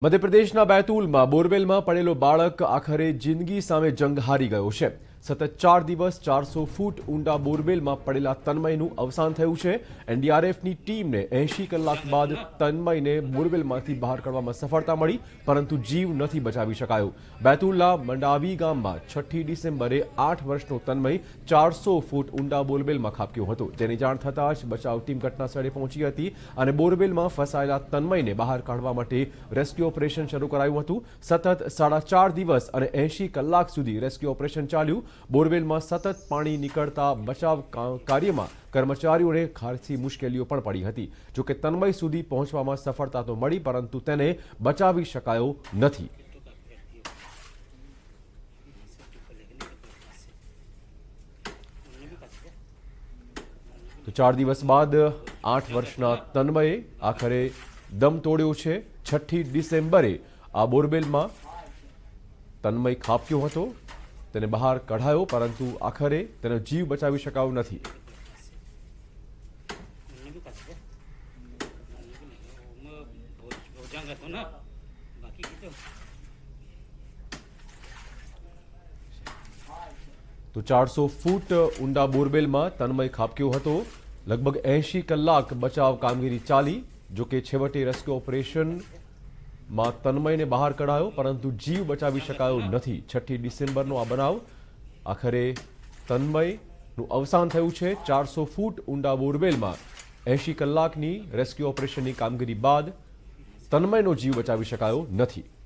મધ્યપ્રદેશના બેતુલમાં બોરવેલમાં પડેલો બાળક આખરે જિંદગી સામે જંગ હારી ગયો છે। સતત 4 દિવસ 400 ફૂટ ઊંડા બોરવેલમાં પડેલા તન્મયનું અવસાન થયું છે। એનડીઆરએફની ટીમને 80 કલાક બાદ તન્મયને બોરવેલમાંથી બહાર કાઢવામાં સફળતા મળી, પરંતુ જીવ નથી બચાવી શકાયો। બેતુલના મંડાવી ગામમાં 6 ડિસેમ્બરે 8 વર્ષનો તન્મય 400 ફૂટ ઊંડા બોરવેલમાં ખાબક્યો હતો। તેની જાણ થતાં જ બચાવ ટીમ ઘટનાસ્થળે પહોંચી હતી અને બોરવેલમાં ફસાયેલા તન્મયને બહાર કાઢવા માટે રેસ્ક્યુ ઓપરેશન શરૂ કરાયું હતું। સતત 4.5 દિવસ અને 80 કલાક સુધી રેસ્ક્યુ ઓપરેશન ચાલ્યું। બોરવેલમાં સતત પાણી નીકળતા બચાવ કાર્યમાં કર્મચારીઓને ખાસી મુશ્કેલીઓ પણ પડી હતી। જો કે તન્મય સુધી પહોંચવામાં સફળતા તો મળી, પરંતુ તેને બચાવી શકાયો નથી। તો 4 દિવસ બાદ 8 વર્ષના તન્મયે આખરે દમ તોડ્યો છે। 6 ડિસેમ્બરે આ બોરવેલમાં તન્મય ખાબક્યો હતો, તેને બહાર કઢાયો, પરંતુ આખરે તેનો જીવ બચાવી શકાયો નથી। તો 400 ફૂટ ઊંડા બોરવેલમાં તન્મય ખાબક્યો હતો। લગભગ 80 કલાક બચાવ કામગીરી ચાલી। જો કે છેવટે રેસ્ક્યુ ઓપરેશનમાં તન્મયને બહાર કઢાયો, પરંતુ જીવ બચાવી શકાયો નથી। 6 ડિસેમ્બરનો આ બનાવ, આખરે તન્મયનું અવસાન થયું છે। 400 ફૂટ ઊંડા બોરવેલમાં 80 કલાકની રેસ્ક્યુ ઓપરેશનની કામગીરી બાદ તન્મયનો જીવ બચાવી શકાયો નથી।